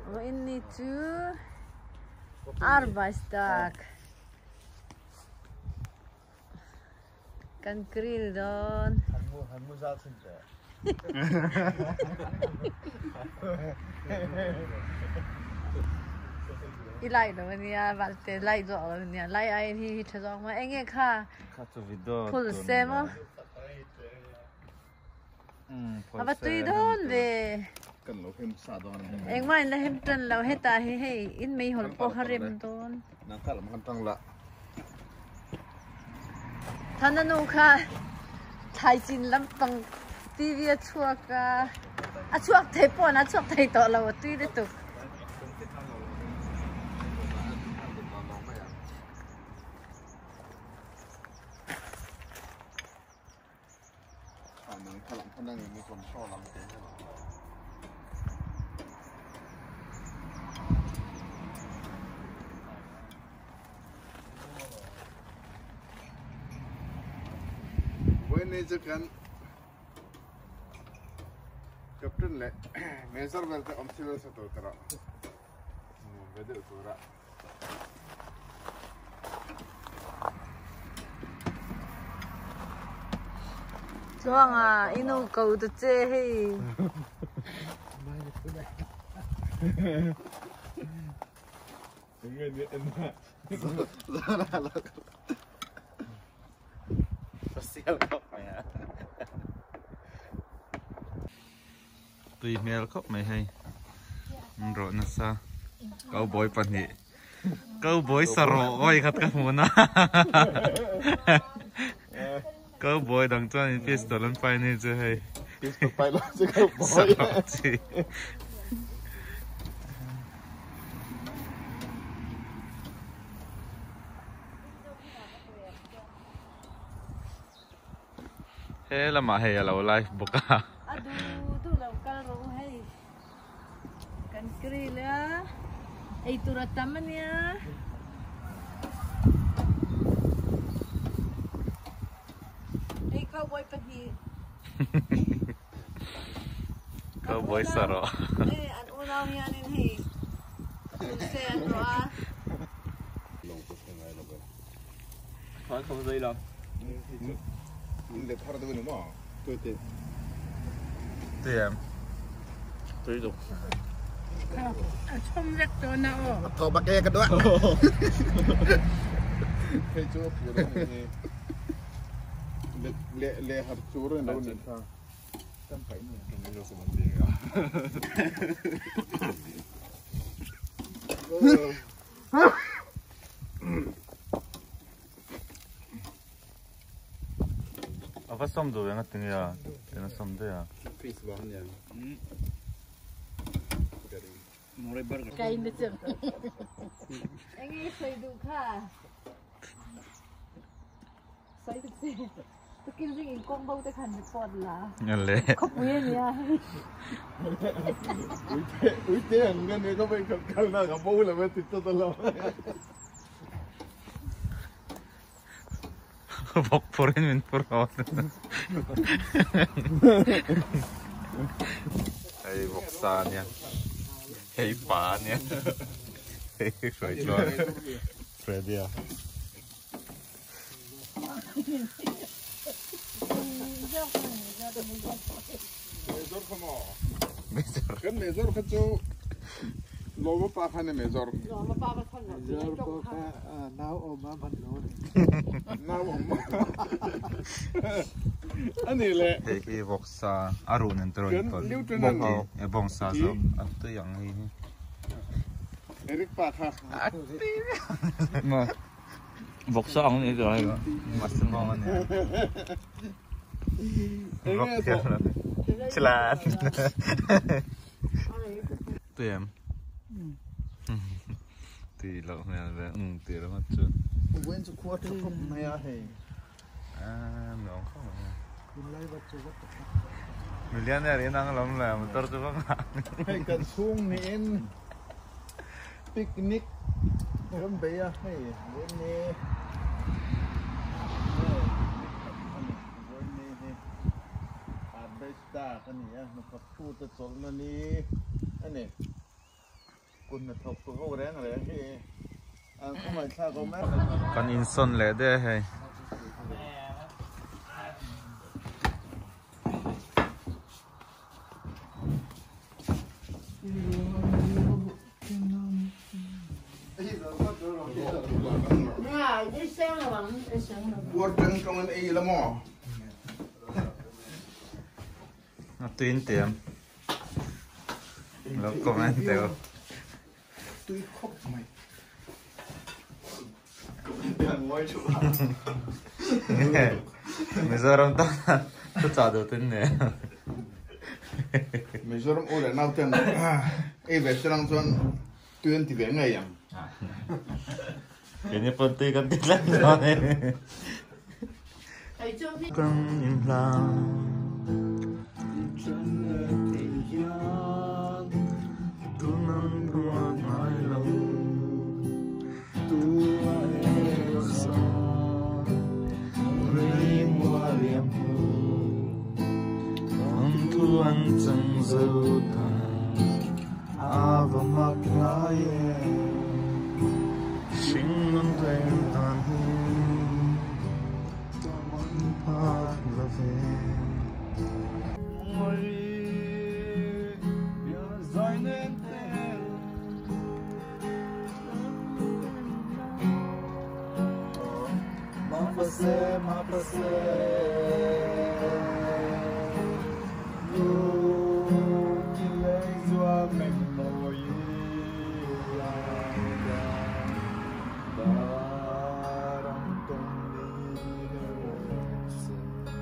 ini tu Arbeitstag. Kan grill don. Hanmu sagt sind da. Ilai do nia valte lai do nia lai ai hi thajong ma enge kha. Kha video. Full semo. Apa tu don ve. Kan lo hem sa don. Eng mai la hem tan lo heta he in mei hol po harem don. Nang kal man tang la. Thananu kha thai chin lam pang TV chuak ka a chuak thei pon a chuak thei to lo tui de tu Nang kal man tang ni kon so lam te. Ini kan Captain le Major welte amsilo sa to tara. Bede tura. chuang a inu ko de che he Ini Zara. Sosial kok ya. Tùy mèo khóc mày hay rồi nó sao câu bối phần nhị câu bối sờ rộ ôi khát cái muốn à câu bối đằng trên pistol lên phải này chứ hay Pistol phải lo chứ câu bối gì thế là mà hay là lâu live bốc à adu tu lo kal ro he kan grill ya ei tura taman ya ei kau boy pagi câu bối sờ rộ ei an unau ya nin he se an ro a thôi không dây đâu Để thara được nữa mà tôi thì tiền tôi dùng chom rek to na o thò bạc cái đó cái chỗ phụ đó le hạt chỗ rồi đâu nữa ta tâm phải nữa không biết sao mình 아빠 썸도 왜 같은 거야? 내가 썸도야. Fish bahan ya. kai na chang engi soi du kha soi du se tu kin jing in kong bau te khan ni pot la nhận lệ. khop yen ya Ui tiền cái này có phải cần nào gặp bố là mới thịt cho tôi lo. 복 보내면 보러. 에이 복사냐? 에이 빠냐? 에이 좋아. 프레디야. Mezor kamo. 메저. Kan mezor kacu logo pakane mezor. lo pa ba thon Mezor pa now oma ban lo. Now oma. Ani le. 에이 복사 아루는 들어있던. 뭐 에 봉사서 앞도 양이. Eric pa ha. 뭐 복사 엉이 들어 이거. 맞는 거만요. Celat. Tu em. Thì lậu này là thì nó mất chưa. When to quarter không mày à hey. À, nó không. Kun lai bắt chú bắt. Milian này đến đang lắm là motor tu bang. Hey kan sung ni en. Picnic. Không bé à hey. When ni. Arbeitstag kan ya, nakaputol na ni ano quần là thọc của cô đấy là thì không phải sao có mét con in son lệ đây hay buat trăng trong anh ấy là mỏ tuyên tiệmแล้วก็มันเตียว tôi khóc mày cũng ngồi chỗ mình giờ làm ta tôi trả được tin nè mình giờ làm ô để nào tiền ấy về sang tuần tuyên thì về ngày à cái này phân tíchกันติดแล้วเนี่ยcon im lặng tu nang buat mai lo tu sa ri mua liam hu on tu an chang zau ta ava mak la ye sing non ten tan hu ta man pa la ve ma pasé lu ki le zua men mo yi la da ram tong ni se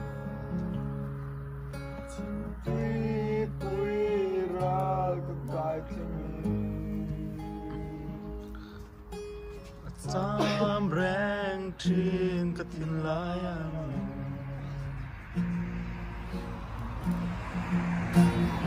ti pui ra ka kai tin Sam rang thiên cả thiên lai